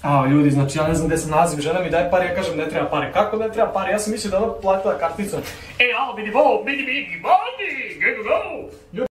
A ljudi, znači ja ne znam gdje se nalazim, žena mi daje pare, ja kažem ne treba pare. Kako ne treba pare? Ja sam mislio da ona platila karticom. Ej, alo, vidi bo, vidi, go, go, go!